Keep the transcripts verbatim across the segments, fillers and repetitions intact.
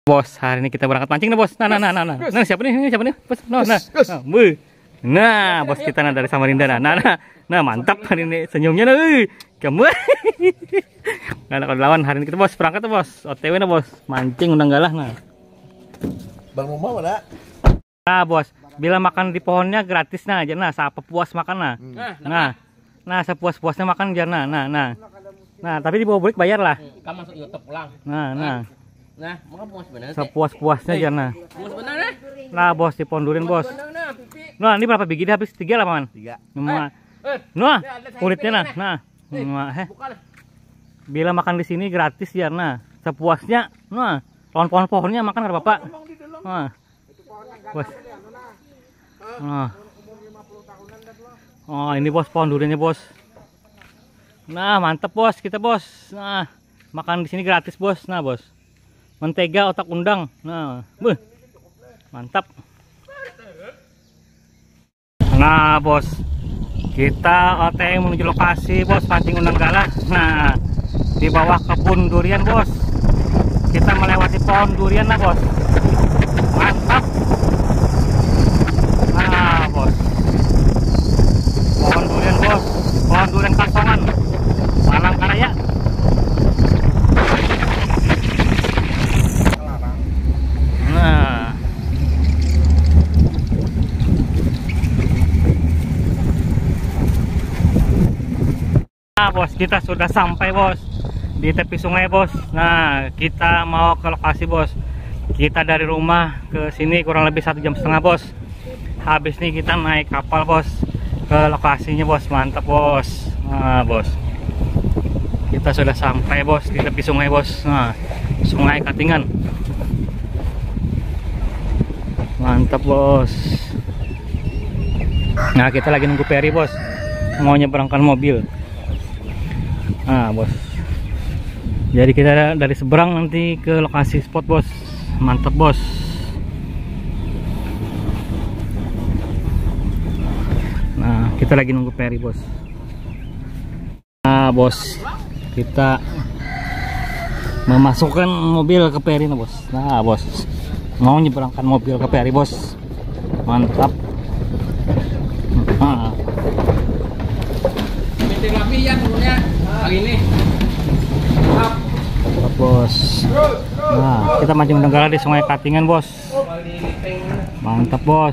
Bos, hari ini kita berangkat mancing nih bos. Nah, nah, nah, nah, nah, nah siapa nih? Ini siapa nih? Bos, nah, nah, nah, bu. Nah, bos kita nah dari Samarinda. Nah, nah, nah, nah mantap hari ini senyumnya nih. Kamu. Nggak ada lawan hari ini kita bos berangkat tuh bos. O T W nah bos, mancing undang galah nah. Bang mau mana? Nah bos, bila makan di pohonnya gratis nah aja nah, siapa puas makan nah. Nah, nah sepuas-puasnya makan aja nah, nah, nah. Nah, tapi di bawah balik bayar lah. Kamu masuk YouTube pulang. Nah, nah. Nah, mau puas bener. Sepuas-puasnya aja nah. Puas bener nah. Nah bos di pohon durian bos. Nah ini berapa biji dia habis tiga lah man. Tiga. Nah, nah kulitnya nah, nah. Nah, eh. Bila makan di sini gratis ya nah. Sepuasnya, nah. Pohon-pohon-pohonnya makan kan bapak. Nah, bos. Nah. Oh ini bos pohon duriannya bos. Nah mantep bos kita bos. Nah makan di sini gratis bos. Nah bos. Mentega otak undang. Nah, beuh. Mantap. Nah, bos. Kita O T W menuju lokasi, bos, pancing undang galah. Nah, di bawah kebun durian, bos. Kita melewati pohon durian lah, bos. Mantap. Nah, bos. Pohon durian, bos. Pohon durian Kasongan. Palangkaraya. Nah, nah bos kita sudah sampai bos di tepi sungai bos. Nah kita mau ke lokasi bos. Kita dari rumah ke sini kurang lebih satu jam setengah bos. Habis ini kita naik kapal bos ke lokasinya bos. Mantap bos. Nah bos kita sudah sampai bos di tepi sungai bos. Nah Sungai Katingan. Mantap bos. Nah kita lagi nunggu Peri bos, mau nyeberangkan mobil. Nah bos, jadi kita dari seberang nanti ke lokasi spot bos. Mantap bos. Nah kita lagi nunggu Peri bos. Nah bos, kita memasukkan mobil ke Peri nah bos. Nah bos, mau nyeberangkan mobil ke Peri bos. Mantap. Nah. Meeting rapi ya turunnya hari ini. Mantap bos. Nah kita mancing undang galah di Sungai Katingan bos. Mantap bos.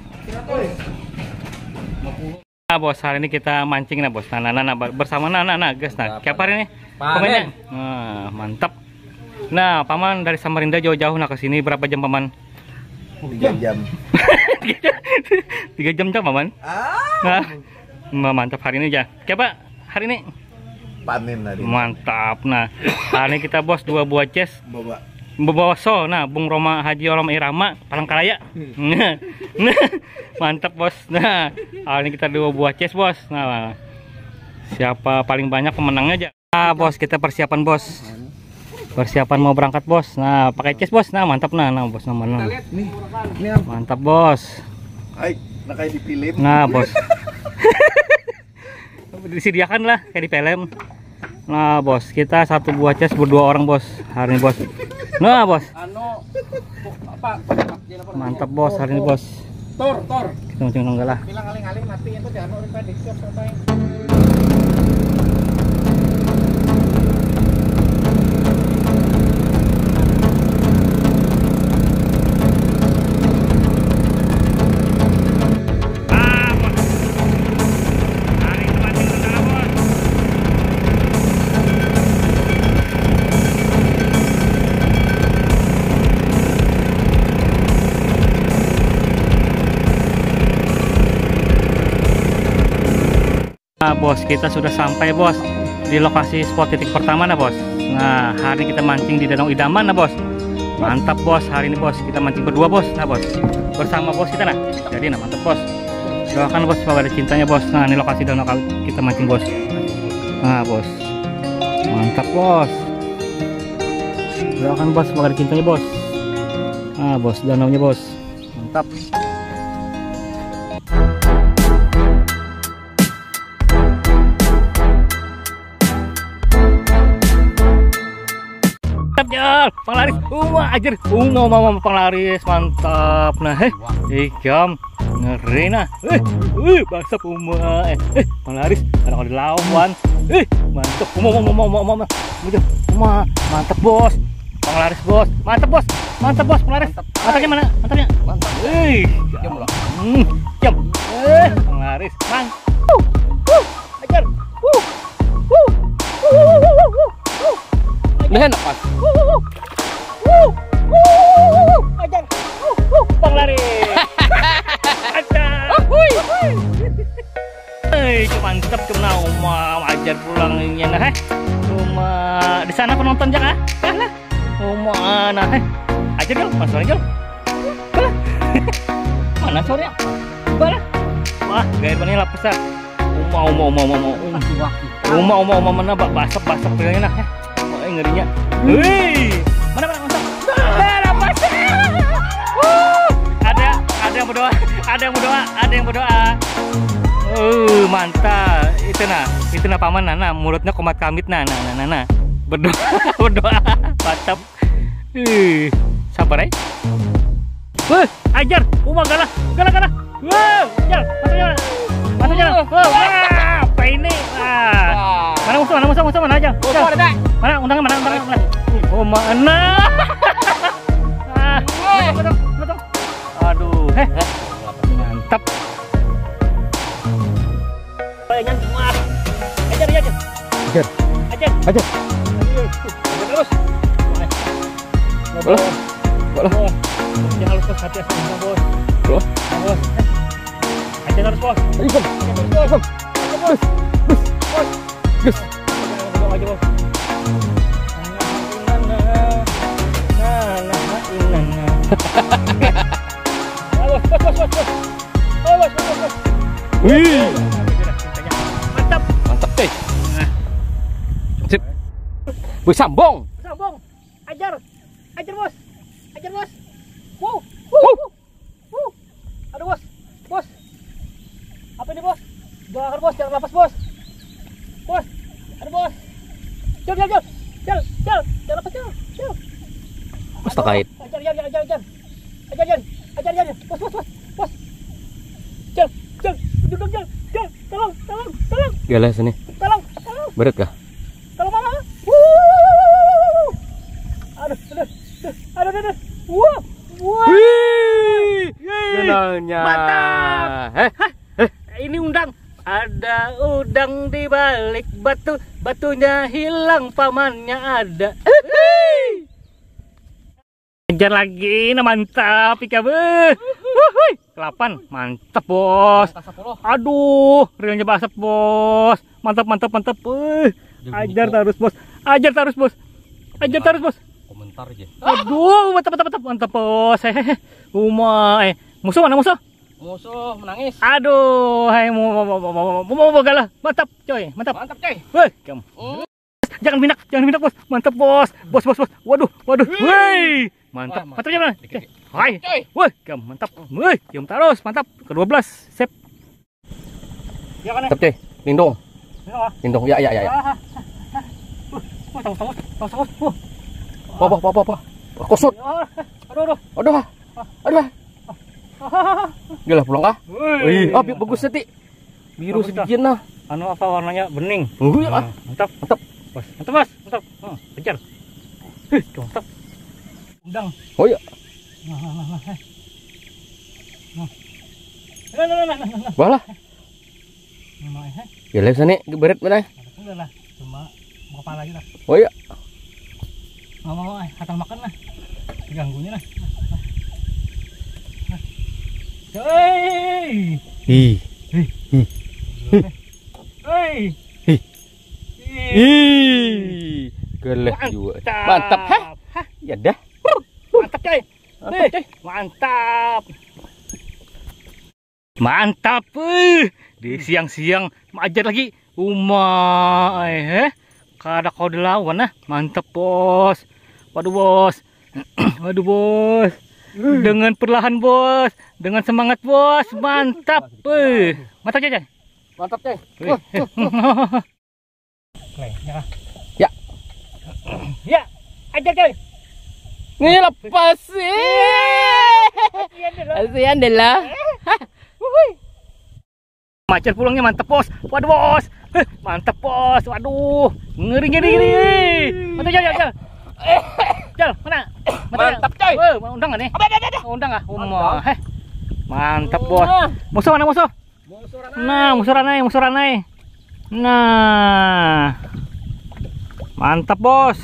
Nah bos, hari ini kita mancing nah bos. Nah, nah, nah, nah bersama nah, nah, nah guys nah. Siapa hari ini? Pemainnya. Nah mantap. Nah, paman dari Samarinda jauh-jauh nah ke sini berapa jam paman? Tiga jam. Tiga jam jam paman. Ah. Nah, mantap hari ini ya. Siapa hari ini? Panen hari. Mantap. Nah, hari ini kita bos dua buah ces. Bawa. Bawa so. Nah, Bung Roma Haji Roma Irama Palangkaraya. Nah, nah, mantap bos. Nah, hari ini kita dua buah ces bos. Nah, siapa paling banyak pemenangnya aja. Nah, bos kita persiapan bos. Persiapan mau berangkat bos. Nah pakai ces bos. Nah mantap nah, nah bos nama nah. Nih, ini mantap bos. Hai, nah kayak di film. Nah bos. Disediakan lah kayak di film. Nah bos kita satu buah ces berdua orang bos hari ini bos. Nah bos. Mantap bos hari ini bos. Tor, tor. Kita mancing undang galah. Bilang aling-aling mati itu jangan lupa di shop sampai. Nah bos kita sudah sampai bos di lokasi spot titik pertama nah bos. Nah hari ini kita mancing di Danau Idaman nah bos. Mantap bos hari ini bos kita mancing berdua bos. Nah bos bersama bos kita nah. Jadi nah mantap bos. Doakan bos bahwa ada cintanya bos. Nah ini lokasi danau kita mancing bos. Nah bos mantap bos. Doakan bos bahwa ada cintanya bos. Nah bos danaunya bos mantap. Mantap ya Jal, panglaris. Uma ajar. Uma mama panglaris mantap. Nah, heh. Ikam ngeri nah. Eh, eh basap uma. Eh, eh panglaris ada kalau dilawan. Eh, mantap. Uma uma uma uma uma. Uma, mantap bos. Panglaris bos. Mantap bos. Mantap bos panglaris. Mantapnya mana? Mantapnya. Mantap. Eh, Jam lah. Hmm, jam. Eh, panglaris. Man. Uh, uh, ajar. Uh, uh, uh, uh, uh, uh, uh. Nah, enak pas. Uh, uh, uh, uh, ajar. Uh, uh, panglaris. Ajar. Hui, hui. Eh, mantap cuma Uma ajar pulangnya nah. Eh. Uma di sana penonton jangan. Lah. Uma nah. Eh. Ajar dong, Mas Ajar. Mana sorenya? Mana? Wah, gaya banget lah besar. Uma, uma, uma, uma, uma, uma, uma, uma, mana bak basap, basap bilangnya nah. Oh, ngerinya. Hei, mana mana mantap. Ada basap. Uh, ada, ada yang berdoa, ada yang berdoa, ada yang berdoa. Uh, mantap. Itu nah, itu nah paman nah, nah mulutnya komat kamit nah, nah, nah, nah, nah. Berdoa, berdoa, mantap. Uh, sabar ya. Wah, ajar, Uma galah, galah, galah. Wah, ajar, mantap jalan, mantap jalan. Wah, apa ini? Wah, mana musuh, mana musuh, musuh mana aja? Oh, ada tak? Mana undangnya mana, undangnya mana? Oh, mana? Ah, betul, betul. Aduh, heh, mantap. Bayangin, mas. Ajar, ajar, ajar, ajar, ajar, ajar terus. Boleh, boleh. Jangan harus bos, hati-hati sama bos. Bos. Bos. Aja harus bos. Ayo, bos. Bos. Bos. Bos. Bos. Bos. Aja bos. Nah, nah, nah, bos, bos, bos, bos, bos. Oh, bos, bos, bos. Wih. Mantap. Mantap, teh. Sip. Wih, sambung. Sambung. Ajar. Ajar bos. Ajar bos. Wow. Wow. Wow. Aduh bos. Bos. Apa ini bos? Jangan bos, jangan lepas bos. Bos. Aduh bos. Jal, jal, jal. Jal, jal. Jangan lepas jal. Jal. Mas tak kait. Ajar, ajar, ajar, ajar. Ajar, ajar. Ajar, ajar. Bos, bos, bos. Bos. Jal, jal. Duduk jal. Jal. Tolong, tolong, tolong. Galah sini. Tolong, tolong. Berat kah? Tolong mama. Wuh. Aduh, aduh. Aduh, aduh, aduh. Wah. Wah. Wih. Kenalnya. Mantap. Eh, Eh, ini undang. Ada udang di balik batu, batunya hilang, pamannya ada. Ajar lagi, nah mantap Ika beh. Delapan, mantap bos. Aduh, realnya basap bos. Mantap, mantap, mantap. Uh, ajar terus bos. Ajar terus bos. Ajar terus bos. Komentar aja. Aduh, mantap, mantap, mantap, mantap bos. Hehehe. Uma, eh, musuh mana musuh? Musuh menangis. Aduh, hai mau mau mau mau mau mau galah. Mantap, coy. Mantap. Mantap, coy. Woi, kamu. Jangan minyak, jangan minyak, bos. Mantap, bos. Bos, bos, bos. Waduh, waduh. Woi. Mantap. Mantap gimana? Hai. Woi, kamu mantap. Woi, cium terus. Mantap. Kedua belas. Sip. Ya kan? Mantap, coy. Lindung. Lindung. Ya, ya, ya, ya. Wah, tangos, tangos. Tangos, tangos. Wah. Apa, apa, apa, apa? Kusut. Aduh, aduh. Aduh. Aduh. Gila pulang kah? Wih, ah bagus seti. Biru sedikit nah. Anu apa warnanya bening. Oh, ya. Nah, mantap, mantap. Bos, mantap, Mas. Mantap. Hmm, kejar. Hih, mantap. Undang. Oh iya. Nah, nah, nah, nah. Nah. Nah, nah, nah, nah, nah. Balah. Nah, eh. Gila sini berat mana? Enggak lah, cuma mau kepala aja lah. Oh iya. Mau mau eh, kata makan lah. Diganggunya lah. Hei. Hi. Hi. Hi. Hei. Hi. Hi. Geleh juga. Mantap. Hah? Hah? Ya dah. Mantap, coy. Mantap, coy. Mantap. Mantap. Eh. Di siang-siang ajar lagi. Uma eh. Kada kau dilawan nah. Mantap, bos. Waduh, bos. Waduh, bos. Dengan perlahan bos, dengan semangat bos, mantap, eh, mantap aja, Mantap coy. Ya, Ya. ya, ajar coy, Nih lepas sih. Kasihan deh lah. Macer pulangnya mantep bos. Waduh bos. Eh, mantep bos. Waduh. Ngeri ngeri ngeri. Mantap jal jal jal. Jal mana? Mantap coy. Eh, mau undang nggak nih? Undang nggak? Umah. Heh. Mantap bos. Musuh mana musuh? Nah musuh ranai musuh ranai. Nah. Mantap bos.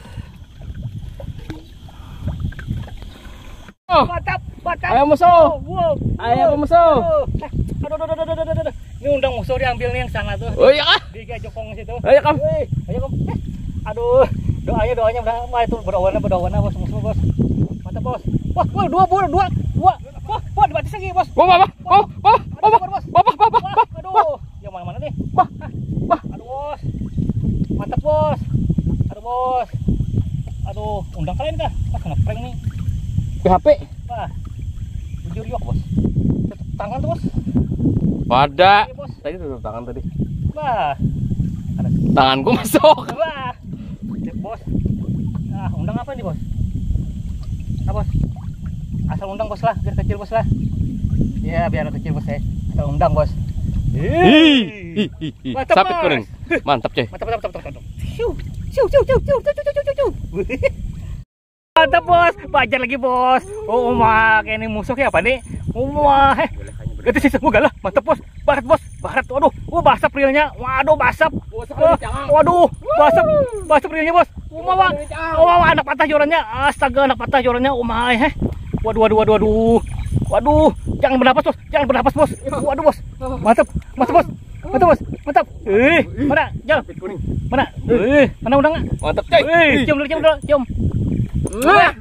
Oh. Mantap, mantap. Ayo musuh. Wow. Ayo musuh. Eh, aduh, aduh, aduh, aduh, aduh, aduh. Ini undang musuh diambil nih yang sana tuh. Oh iya kah? Di jokong situ. Ayo kam. Wih, ayo kam. Eh, aduh, doanya doanya udah wah itu berwarna berwarna bos musuh bos. Mantap bos. Wah, wah dua dua dua dua. Wah, wah dibatis lagi bos. Wah, wah, wah, wah, wah, wah, bos. wah, wah, wah, Wah, aduh, yang mana mana nih? wah, wah. Aduh bos. Mantap bos. Aduh bos. Aduh, undang kalian kah? Ah, kena prank nih. P H P. Wah. Jujur yok bos. Tutup tangan tuh bos. Pada. Iya, bos. Tadi tutup tangan tadi. Wah. Ada Tanganku masuk. wah. Sip, bos. Nah, undang apa nih, bos? Nah, bos. Asal undang bos lah, biar kecil bos lah. Ya, biar kecil bos ya. Asal undang bos. Hi, hi, hi. Mantap, Sapit Bos. kuning. Mantap coy. Mantap, mantap, mantap, mantap. Siu, siu, siu, siu, siu, siu, siu, siu, siu. Mantap bos, bajar lagi bos. Oh, mak, ini musuh kayak apa nih? Wah, eh. Gede sih semoga lah. Mantap bos. Barat bos, barat. Waduh, wah basap reelnya. Waduh, basap. Wah, waduh, basap, basap reelnya bos. Umah, wah, wah, anak patah jorannya. Astaga, anak patah jorannya. Umah, eh. Waduh, waduh, waduh, waduh. Waduh, jangan bernapas bos, jangan bernapas bos. Waduh bos, mantap, mantap bos, mantap bos, mantap. Eh, mana? Jal, mana? Eh, mana undangnya? Mantap coy. Eh, cium dulu, cium dulu, cium. Wah.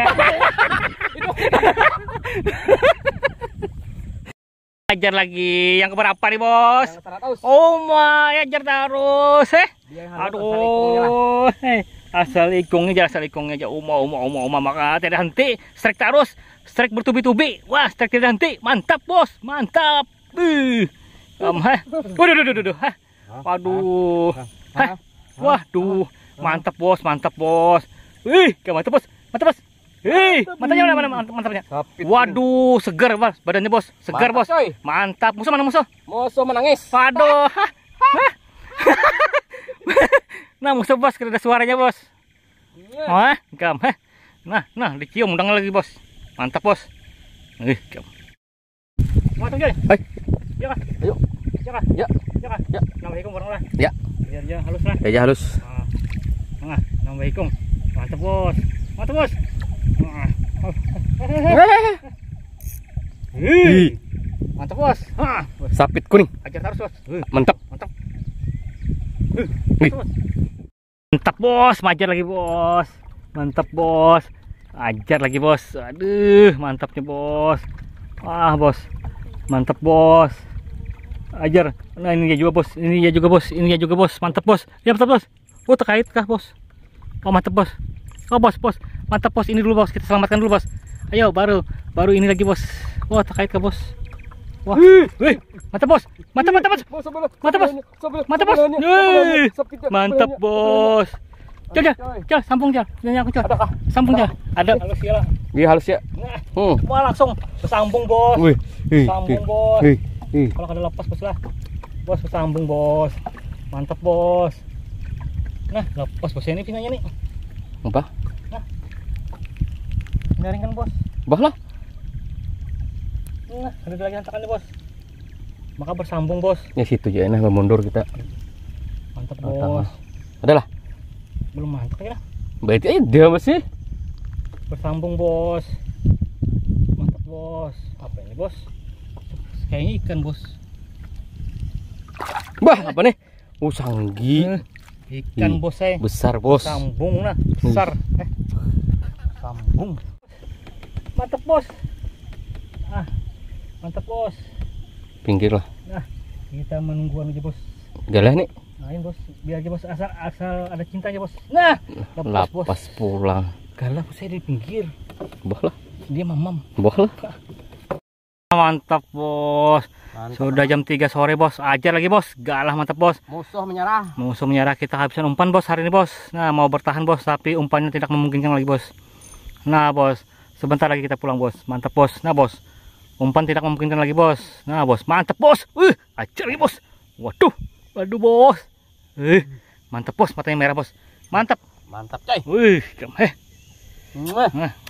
Ajar lagi yang keberapa nih bos? Yang seratus. Oh my, ajar terus, eh? Dia yang harus asal ikungnya lah. Aduh, eh, asal ikungnya aja, asal ikungnya aja. Uma, uma, uma, uma, maka tidak henti. Strike terus, strike bertubi-tubi. Wah, strike tidak henti. Mantap bos, mantap. Uh, um, heh. Waduh, waduh, waduh, waduh. Hah. Waduh, hah. Waduh, mantap bos, mantap bos. Wih, mantap bos, mantap bos. Hei, mantapnya mana mana mantap, mantapnya. Waduh, segar bos, badannya bos, segar Mantap, bos. coy. Mantap, musuh mana musuh? Musuh menangis. Waduh, hah, hah. Nah musuh bos, ada suaranya bos. Wah, gam, heh. Nah, nah dicium undang lagi bos. Mantap bos. Ih, gam. Mantap jadi. Hai. Ya kan? Ayo. Ya kan? Ya. Ya kan? Ya. Assalamualaikum warahmatullahi. Ya. Biar dia halus lah. Aja halus. Nah, nah, assalamualaikum. Mantap bos. Mantap bos. Nah. Hei. Mantap bos. Hah. Sapit kuning. Ajar terus bos. Hei. Mantap. Mantap. Hei. Mantap bos. Mantap bos, majar lagi bos. Mantap bos. Ajar lagi bos. Aduh, mantapnya bos. Wah, bos. Mantap bos. Ajar. Nah, ini dia juga bos. Ini dia juga bos. Ini dia juga bos. Mantap bos. Ya, mantap bos. Oh, terkait kah bos? Oh, mantap bos. Oh, bos, bos. Mantap bos. Ini dulu bos. Kita selamatkan dulu bos. Ayo, baru baru ini lagi bos. Wah, terkait kah bos? Wah. Wih, mantap bos. Mantap, mantap bos. Mantap bos. Mantap bos. Wih. Mantap bos. Jal, jal, jal, sambung jal. Ini aku jal. Sambung jal. Ada. Halus ya lah. Iya halus ya. Nah, Hmm. wah langsung bersambung bos. Wih. Sambung bos. Hei. Hei. Kalau ada lepas bos lah. Bos bersambung bos. Mantap bos. Nah, lepas bos ini pinanya nih. Apa? Nyaringkan bos. Bah lah. Nah, ada lagi hantakan nih bos. Maka bersambung bos. Ya situ aja enak mundur kita. Mantap Oh, bos. Adalah. Belum mantap ya. Berarti aja dia masih. Bersambung bos. Mantap bos. Apa ini bos? Kayaknya ikan bos. Bah, apa nih? Oh, sanggi. Ikan Ih, bos saya. Besar bos. Sambung nah, besar. Eh. Sambung. Mantap bos. Ah. Mantap bos. Pinggir lah. Nah, kita menunggu aja bos. Galah nih. Nah, bos, biar aja bos, asal asal ada cinta aja bos. Nah, lepas, bos. Lapas pulang. Galah saya di pinggir. Bah lah. Dia mamam. Bah lah. Mantap bos. Mantap. Sudah jam tiga sore bos. Ajar lagi bos. Galah mantap bos. Musuh menyerah. Musuh menyerah, kita habisan umpan bos hari ini bos. Nah, mau bertahan bos, tapi umpannya tidak memungkinkan lagi bos. Nah bos, sebentar lagi kita pulang bos. Mantap bos. Nah bos, umpan tidak memungkinkan lagi bos. Nah bos, mantap bos. Wih, ajar nih bos. Waduh, waduh bos. Eh, mantap bos, matanya merah bos. Mantap. Mantap coy. Wih, eh. Mwah. Nah,